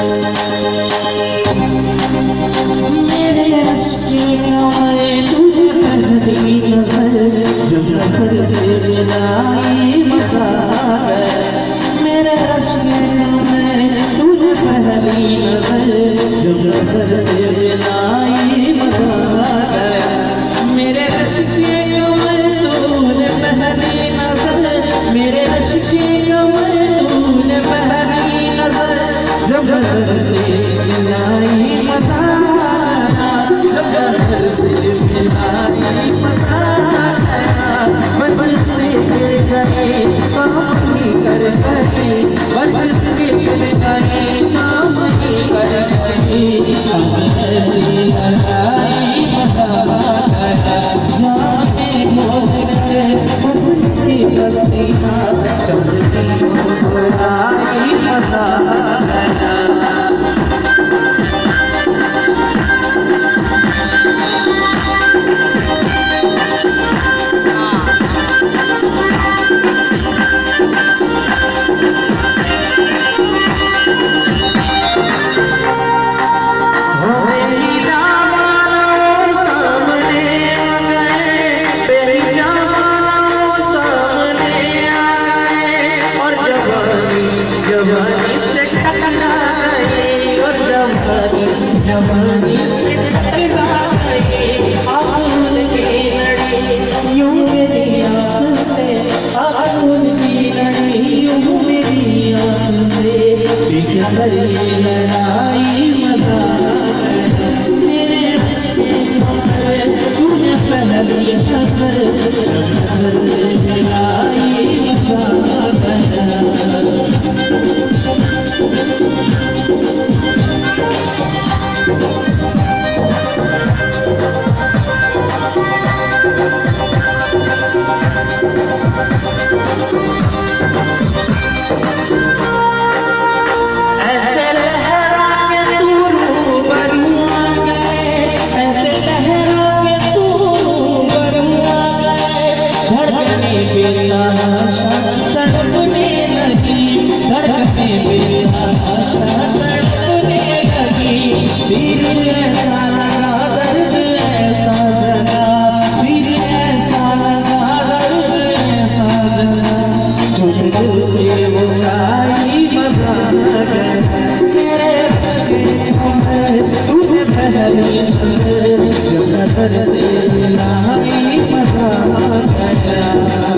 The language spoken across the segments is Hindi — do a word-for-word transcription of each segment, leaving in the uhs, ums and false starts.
मेरे अश्के नवाए तूने पहली नजर जब नजर से मिलाई मजा आ गया। मेरे अश्के नवाए तूने पहली नजर जब नजर से मिलाई मजा आ गया। मेरे अश्के नवाए तूने पहली नजर मेरे अश्के नवाए तूने पहली नजर जब नजर से मिलाई मजा आया। जब नजर से मिलाई मजा आया। बचपन से गिर गए काम ही कर गए बचपन से गिर गए काम ही कर गए अब ऐसी लड़ाई मजा आया। जाने बोल गए बस की बस्तियाँ चलती मुस्कुराई मजा आया। जवानी से टकरा गए आँखों की लड़ी यूं मेरी आँख से आँखों की लड़ी यूं मेरी आँख से बिखर ये लड़ाई मजा आया। मेरे अश्के नवाए तूने पहली नजर जब नजर से मिलाई मजा आया। तड़पने लगी धड़कने बेआशा तड़पने लगी दिल ऐसा लगा दर्द ऐसा जगा दिल ऐसा लगा दर्द ऐसा जगा चोट दिल पे बुराई मजा आ गया। मेरे अश्के नवाए तूने पहली नजर जब नजर से मिलाई मजा आ गया।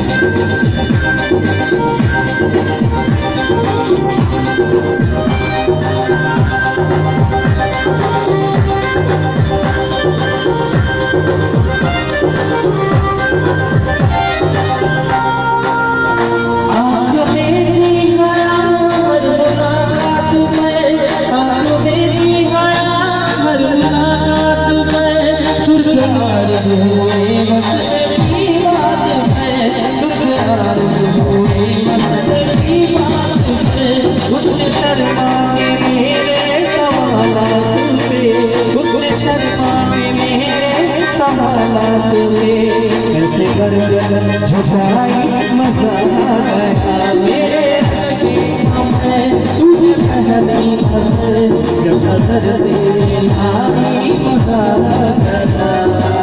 उसने शर्मा के मेरे सवालात पे उसने शर्मा के मेरे सवालात पे कैसे कर कर झुकाई मजा आ गया। मेरे अश्के नवाए तूने पहली नजर जब नजर से मिलाई मजा आ गया।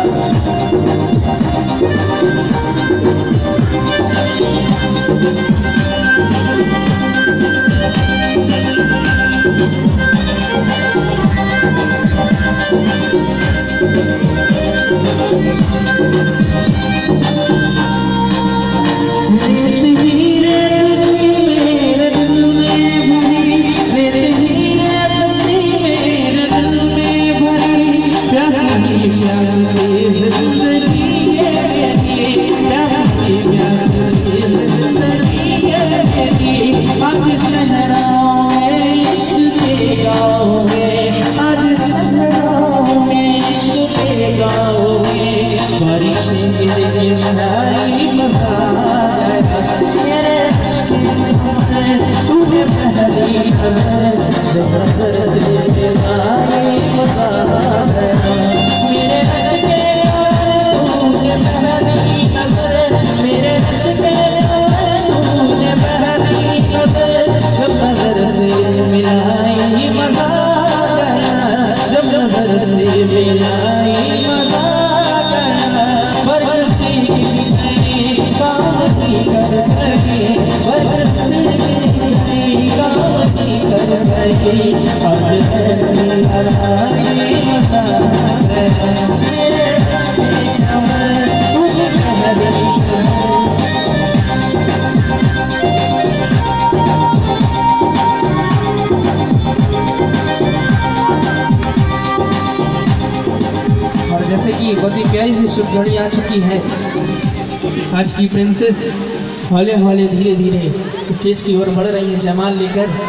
मिलाई मेरी आज ऐसी आई मसात है। और जैसे कि बहुत ही प्यारी सी शुभ घड़ी आ चुकी है, आज की प्रिंसेस हौले हौले धीरे धीरे स्टेज की ओर बढ़ रही है जयमाल लेकर।